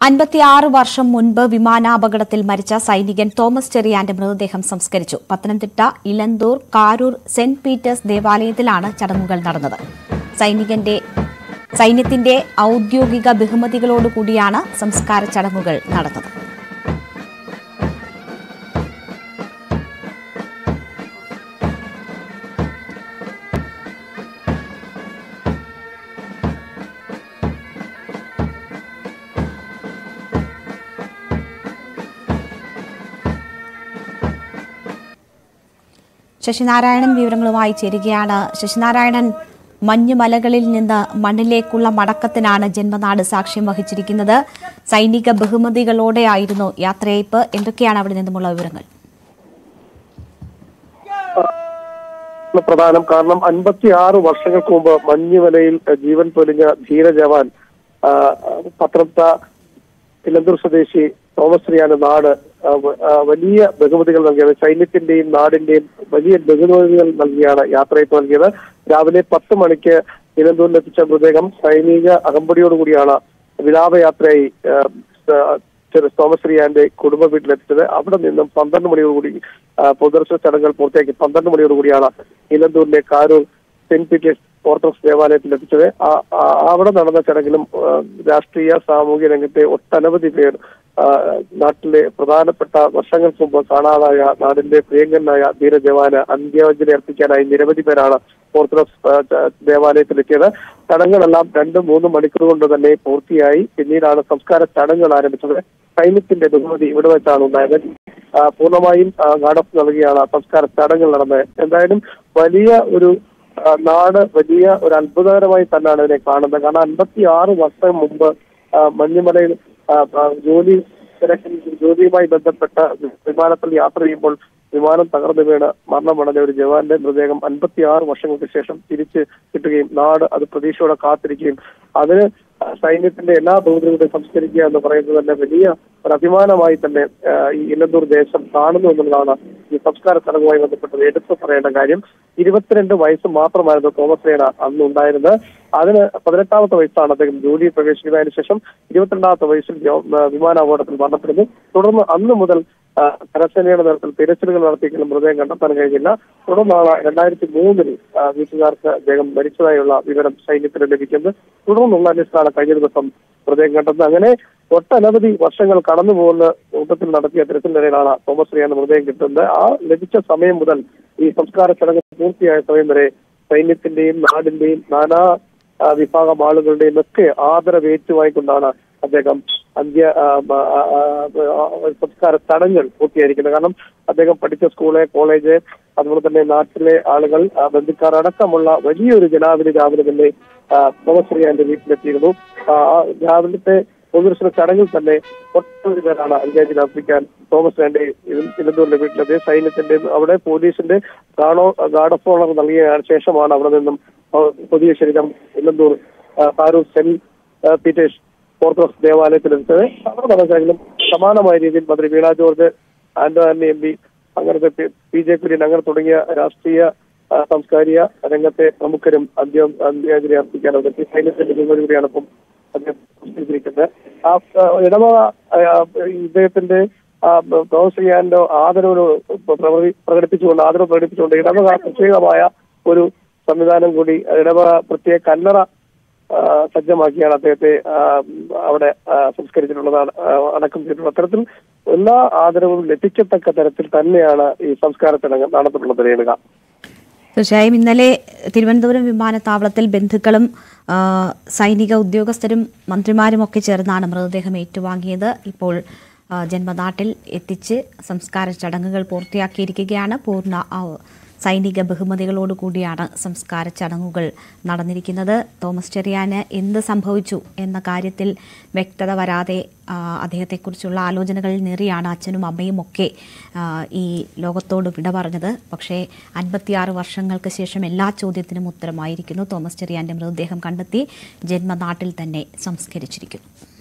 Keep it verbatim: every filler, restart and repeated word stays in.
അൻപത്തിയാറ് വർഷം മുൻപ് വിമാനാപകടത്തിൽ മരിച്ച സൈനികൻ തോമസ് ചെറിയാന്റെ മൃതദേഹം സംസ്കരിച്ചു. പത്തനംതിട്ട ഇലന്തൂർ കാരൂർ സെന്റ് പീറ്റേഴ്സ് ദേവാലയത്തിലാണ് ചടങ്ങുകൾ നടന്നത്. സൈനികന്റെ സൈന്യത്തിന്റെ ഔദ്യോഗിക ബഹുമതികളോടുകൂടിയാണ് സംസ്കാര ചടങ്ങുകൾ നടന്നത്. ശശിനാരായണൻ വിവരങ്ങളുമായി ചേരുകയാണ്. ശശിനാരായണൻ, മഞ്ഞുമലകളിൽ നിന്ന് മണ്ണിലേക്കുള്ള മടക്കത്തിനാണ് ജന്മനാട് സാക്ഷ്യം വഹിച്ചിരിക്കുന്നത്. സൈനിക ബഹുമതികളോടെയായിരുന്നു യാത്രയയപ്പ്. എന്തൊക്കെയാണ് അവിടെ നിന്നുമുള്ള വിവരങ്ങൾ? പ്രധാനം കാരണം അൻപത്തിയാറ് വർഷങ്ങൾക്ക് മുമ്പ് മഞ്ഞുമലയിൽ ജീവൻ പൊലിഞ്ഞ ധീര ജവാൻ പത്തനംതിട്ട ഇലന്തൂർ സ്വദേശി തോമസ് ചെറിയാന്റെ നാട് വലിയ ബഹുമതികൾ നൽകിയത്. സൈന്യത്തിന്റെയും നാടിന്റെയും വലിയ ബഹുമതികൾ നൽകിയാണ് യാത്രയയപ്പ് നൽകിയത്. രാവിലെ പത്ത് മണിക്ക് ഇലന്തൂരിലെത്തിച്ച മൃതദേഹം സൈനിക അകമ്പടിയോടുകൂടിയാണ് വിലാപയാത്രയായി തോമസ് ചെറിയാന്റെ കുടുംബ വീട്ടിലെത്തിച്ചത്. അവിടെ നിന്നും പന്ത്രണ്ട് മണിയോടുകൂടി പൊതുദർശന ചടങ്ങുകൾ പൂർത്തിയാക്കി പന്ത്രണ്ട് മണിയോടുകൂടിയാണ് ഇലന്തൂരിലെ കാരൂർ സെന്റ് പീറ്റേഴ്സ് ഓർത്തഡോക്സ് ദേവാലയത്തിൽ എത്തിച്ചത്. അവിടെ നടന്ന ചടങ്ങിലും രാഷ്ട്രീയ സാമൂഹ്യ രംഗത്തെ ഒട്ടനവധി പേർ നാട്ടിലെ പ്രധാനപ്പെട്ട വർഷങ്ങൾക്ക് മുമ്പ് കാണാതായ നാടിന്റെ പ്രിയങ്കരനായ ധീര ജവാന് അന്ത്യാഞ്ജലി അർപ്പിക്കാനായി നിരവധി പേരാണ് ഓർത്തഡോക്സ് ദേവാലയത്തിലെത്തിയത്. ചടങ്ങുകളെല്ലാം രണ്ടും മൂന്നും മണിക്കൂർ കൊണ്ട് തന്നെ പൂർത്തിയായി. പിന്നീടാണ് സംസ്കാര ചടങ്ങുകൾ ആരംഭിച്ചത്. സൈന്യത്തിന്റെ ബഹുമതി ഇവിടെ വെച്ചാണ് ഉണ്ടായത്. പൂർണ്ണമായും ഗാർഡ് ഓഫ് നൽകിയാണ് സംസ്കാര ചടങ്ങുകൾ നടന്നത്. എന്തായാലും വലിയ ഒരു നാട് വലിയ ഒരു അത്ഭുതകരമായി തന്നെയാണ് ഇതിനെ കാണുന്നത്. കാരണം അൻപത്തി ആറ് വർഷം മുമ്പ് മഞ്ഞുമലയിൽ ജോലി തിരക്കിൽ ജോലിയുമായി ബന്ധപ്പെട്ട വിമാനത്തിൽ യാത്ര ചെയ്യുമ്പോൾ വിമാനം തകർന്നു വീണ് മരണമടഞ്ഞ ഒരു ജവാന്റെ മൃതദേഹം അൻപത്തി ആറ് വർഷങ്ങൾക്ക് ശേഷം തിരിച്ച് കിട്ടുകയും നാട് അത് പ്രതീക്ഷയോടെ കാത്തിരിക്കുകയും അതിന് സൈന്യത്തിന്റെ എല്ലാ ബഹുമതികളും സംസ്കരിക്കുക എന്ന് പറയുന്നത് തന്നെ വലിയ ഒരു അഭിമാനമായി തന്നെ ഈ ഇലന്തൂർ ദേശം കാണുന്നു എന്നുള്ളതാണ് ഈ സംസ്കാര ചടങ്ങുമായി ബന്ധപ്പെട്ടത് എടുത്തു പറയേണ്ട കാര്യം. ഇരുപത്തിരണ്ട് വയസ്സ് മാത്രമായിരുന്നു തോമസ് ചെറിയാൻ അന്ന് ഉണ്ടായിരുന്നത്. അതിന് പതിനെട്ടാമത്തെ വയസ്സാണ് അദ്ദേഹം ജോലിയിൽ പ്രവേശിക്കുന്നതിന് ശേഷം ഇരുപത്തിരണ്ടാമത്തെ വയസ്സിൽ വിമാനാപകടത്തിൽ മരണപ്പെടുന്നു. തുടർന്ന് അന്ന് മുതൽ കരസേനയുടെ നേതൃത്വത്തിൽ തിരച്ചിലുകൾ നടത്തിയെങ്കിലും മൃതദേഹം കണ്ടെത്താൻ കഴിഞ്ഞില്ല. തുടർന്നാണ് രണ്ടായിരത്തി മൂന്നിൽ വീട്ടുകാർക്ക് അദ്ദേഹം മരിച്ചതായുള്ള വിവരം സൈന്യത്തിന് ലഭിക്കുന്നത്. തുടർന്നുള്ള അന്വേഷണമാണ് കഴിഞ്ഞ ദിവസം മൃതദേഹം കണ്ടെത്തുന്നത്. അങ്ങനെ ഒട്ടനവധി വർഷങ്ങൾ കടന്നു പോകുന്ന കൂട്ടത്തിൽ നടത്തിയ തിരച്ചിലിനിടയിലാണ് തോമസ് ചെറിയാന്റെ മൃതദേഹം കിട്ടുന്നത്. ആ ലഭിച്ച സമയം മുതൽ ഈ സംസ്കാര ചടങ്ങ് പൂർത്തിയായ സമയം വരെ സൈന്യത്തിന്റെയും നാടിന്റെയും നാനാ വിഭാഗം ആളുകളുടെയും ഒക്കെ ആദരവ് ഏറ്റുവായിക്കൊണ്ടാണ് അദ്ദേഹം അന്ത്യ സംസ്കാര ചടങ്ങുകൾ പൂർത്തിയായിരിക്കുന്നത്. കാരണം അദ്ദേഹം പഠിച്ച സ്കൂള്, കോളേജ്, അതുപോലെ തന്നെ നാട്ടിലെ ആളുകൾ, ബന്ധുക്കാർ അടക്കമുള്ള വലിയൊരു ജനാവലി രാവിലെ തന്നെ തോമസ് ചെറിയാന്റെ വീട്ടിലെത്തിയിരുന്നു. രാവിലത്തെ പൊതുദർശന ചടങ്ങിൽ തന്നെ ഒട്ടനവധി പേരാണ് അന്ത്യാഞ്ജലി അർപ്പിക്കാൻ തോമസ് ചെറിയാന്റെ ഇലന്തൂരിന്റെ വീട്ടിലെത്തി. സൈന്യത്തിന്റെ അവിടെ പോലീസിന്റെ ഗാർഡോ ഗാർഡ് ഓഫ് ഓണർ നൽകിയ ശേഷമാണ് അവിടെ നിന്നും പുതിയ ശരീരം Elanthoor Karoor Saint Peter's Orthodox ദേവാലയത്തിലെത്തിച്ചത്. അവിടെ നടന്നെങ്കിലും സമാനമായ രീതിയിൽ മന്ത്രി Veena George, Anto Antony M P, അങ്ങനത്തെ പി ജെ കുര്യൻ അങ്ങനെ തുടങ്ങിയ രാഷ്ട്രീയ സാംസ്കാരിക രംഗത്തെ പ്രമുഖരും അന്ത്യം അന്ത്യാഞ്ജലി അർപ്പിക്കാനെത്തി. സൈന്യത്തിന്റെ ബഹുമതിയാണ് ഇപ്പം അദ്ദേഹം സംസ്കരിച്ചിരിക്കുന്നത്. ആ ഇടവക ഇദ്ദേഹത്തിന്റെ തോമസ് ചെറിയാന്റെ ആദരവ് പ്രകടിപ്പിച്ചുകൊണ്ട് ആദരവ് പ്രകടിപ്പിച്ചുകൊണ്ട് ഇടവക പ്രത്യേകമായ ഒരു സംവിധാനം കൂടി ഇടവക പ്രത്യേക കല്ലറ സജ്ജമാക്കിയാണ് അദ്ദേഹത്തെ അവിടെ സംസ്കരിച്ചിട്ടുള്ളതാണ് അടക്കം ചെയ്തിട്ടുള്ളത്. അത്തരത്തിൽ എല്ലാ ആദരവും ലഭിക്കത്തക്ക തരത്തിൽ തന്നെയാണ് ഈ സംസ്കാര ചടങ്ങ് നടന്നിട്ടുള്ളത്. രേണുക, തീർച്ചയായും ഇന്നലെ തിരുവനന്തപുരം വിമാനത്താവളത്തിൽ ബന്ധുക്കളും സൈനിക ഉദ്യോഗസ്ഥരും മന്ത്രിമാരും ഒക്കെ ചേർന്നാണ് മൃതദേഹം ഏറ്റുവാങ്ങിയത്. ഇപ്പോൾ ജന്മനാട്ടിൽ എത്തിച്ച് സംസ്കാര ചടങ്ങുകൾ പൂർത്തിയാക്കിയിരിക്കുകയാണ്. പൂർണ്ണ സൈനിക ബഹുമതികളോടുകൂടിയാണ് സംസ്കാര ചടങ്ങുകൾ നടന്നിരിക്കുന്നത്. തോമസ് ചെറിയാന് എന്ത് സംഭവിച്ചു എന്ന കാര്യത്തിൽ വ്യക്തത വരാതെ അദ്ദേഹത്തെക്കുറിച്ചുള്ള ആലോചനകളിൽ നേറിയാണ് അച്ഛനും അമ്മയും ഒക്കെ ഈ ലോകത്തോട് വിട പറഞ്ഞത്. പക്ഷേ അൻപത്തിയാറ് വർഷങ്ങൾക്ക് ശേഷം എല്ലാ ചോദ്യത്തിനും ഉത്തരമായിരിക്കുന്നു. തോമസ് ചെറിയാന്റെ മൃതദേഹം കണ്ടെത്തി ജന്മനാട്ടിൽ തന്നെ സംസ്കരിച്ചിരിക്കുന്നു.